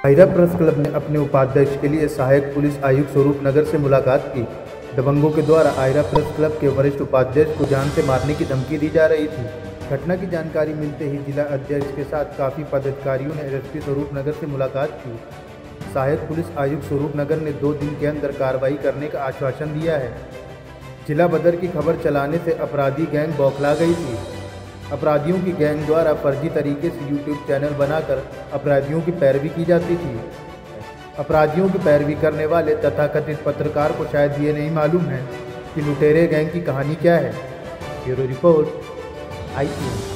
Ayra press club ने अपने उपाध्यक्ष के लिए सहायक पुलिस आयुक्त स्वरूप नगर से मुलाकात की। दबंगों के द्वारा आयरा प्रेस क्लब के वरिष्ठ उपाध्यक्ष को जान से मारने की धमकी दी जा रही थी। घटना की जानकारी मिलते ही जिला अध्यक्ष के साथ काफ़ी पदाधिकारियों ने एसपी स्वरूप नगर से मुलाकात की। सहायक पुलिस आयुक्त स्वरूप नगर ने 2 दिन के अंदर कार्रवाई करने का आश्वासन दिया है। जिला बदर की खबर चलाने से अपराधी गैंग बौखला गई थी। अपराधियों की गैंग द्वारा फर्जी तरीके से यूट्यूब चैनल बनाकर अपराधियों की पैरवी की जाती थी। अपराधियों की पैरवी करने वाले तथाकथित पत्रकार को शायद ये नहीं मालूम है कि लुटेरे गैंग की कहानी क्या है। Bureau report ITV।